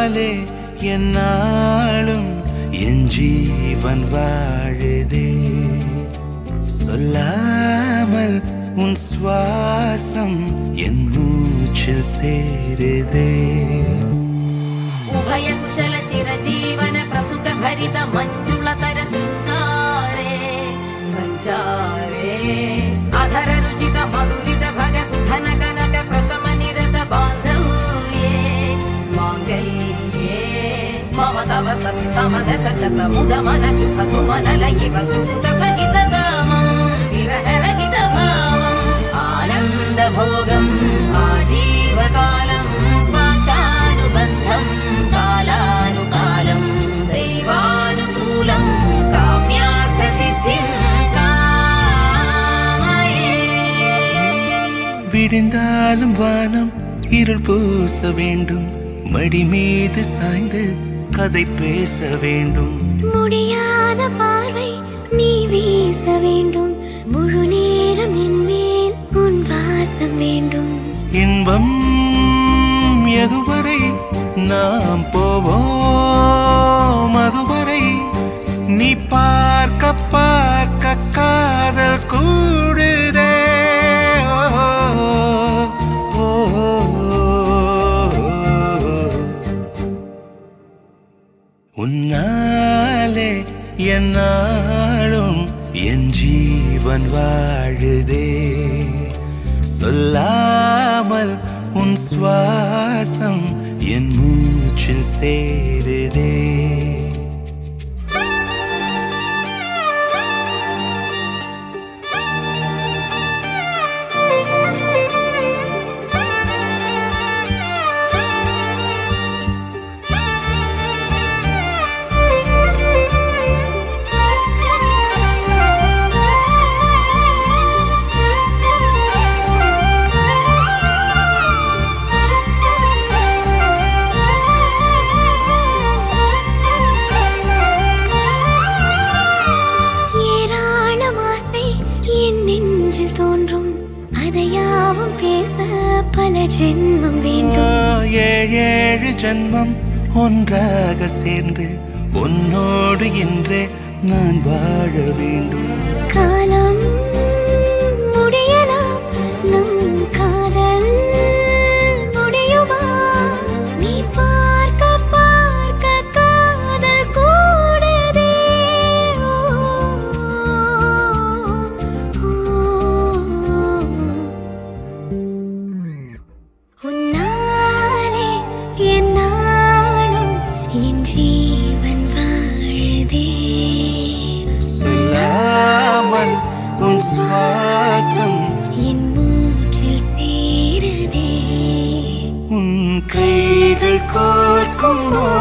உன்னாலே என்னாலும் என் ஜீவன் வாழுதே சொல்லாமல் உன் சுவாசம் என் மூச்சில் சேருதே उभय कुशल चिरजीवन प्रसुख भरित मंजुलतर शृंगारे संचारे अधर रुचित मधुरित भग सुधन कनक प्रशम निरत बांधव्ये मांगल्ये मम तव सति समदश शत मुद मन शुभ सुमन लयिव सुसुत सहित कामं विरह रहित भावं आनंद भोगं आजीवकालं पाशानुबन्धं कालानुकालं दैवानुकूलं काम्यार्थ सिद्धिं कामये விடிந்தாலும் வானம் இருள் பூச வேண்டும் மடி மீது சாய்ந்து கதை பேச வேண்டும் முடியாத பார்வை நீ வீச வேண்டும் முழு நேரம் என் மேல் உன் வாசம் வேண்டும் இன்பம் எதுவரை நாம் போவோம் அதுவரை நீ பார்க்க பார்க்க காதல் கூடுதே உன்னாலே என்னாலும் என் ஜீவன் வாழுதே சொல்லாமல் உன் சுவாசம் என் மூச்சில் சேருதே ஜென்மம் வேண்டும் ஏழு ஜென்மம் ஒன்றாக சேர்ந்து உன்னோடு இன்றே நான் வாழ வேண்டும் காலம் முடியலாம் நம் காதல் முடியுமா நீ பார்க்க பார்க்க காதல் கூடுதே உன்னாலே என்னாலும் என் ஜீவன் வாழுதே சொல்லாமல் உன் சுவாசம் என் மூச்சில் சேருதே உன் கைகள் கோர்க்கும்